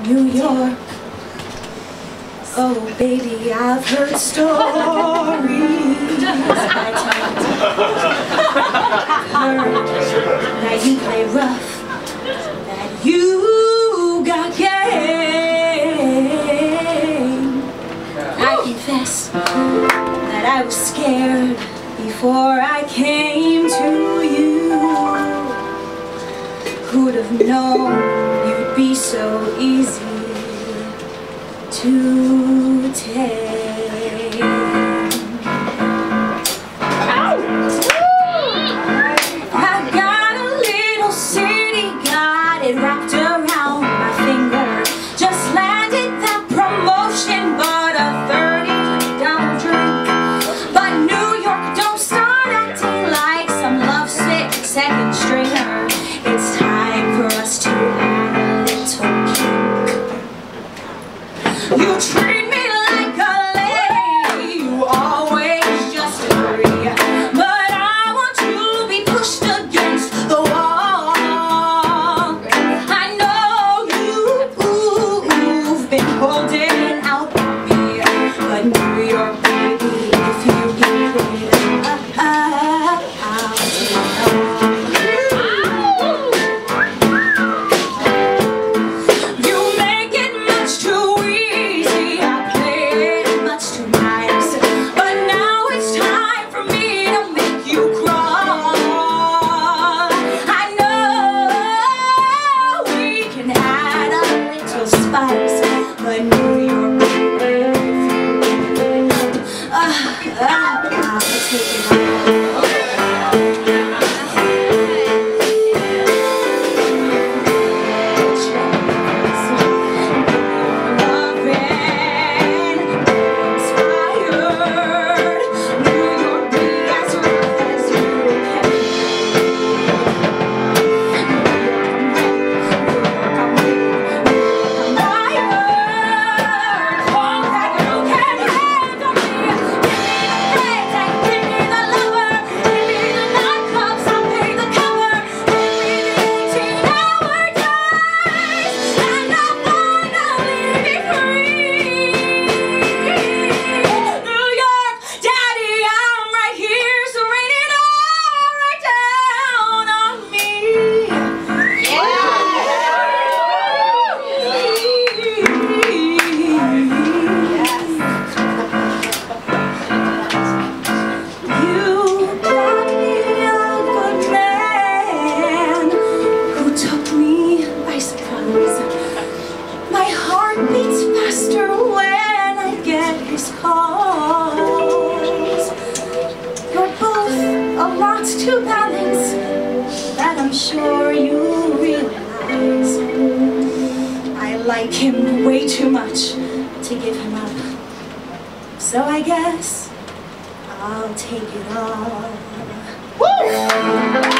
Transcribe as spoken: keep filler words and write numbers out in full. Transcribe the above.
New York. Oh baby, I've heard stories. Heard that you play rough, that you got game. I confess that I was scared before I came to you. Who'd have known you'd be so easy to take? I've got a little city, got it wrapped around my finger. Just landed that promotion, but a thirty down drink. But New York, don't start acting like some lovesick second stringer. It's time for us to add a little kink. You treat me like a lady, you always just agree. But I want you to be pushed against the wall. I know you've been holding out on me, but New York, baby, if you give it up, I'll take it all. But New York, baby, uh, uh, I'll take it all. To balance, that I'm sure you realize. I like him way too much to give him up, so I guess I'll take it all. Woo!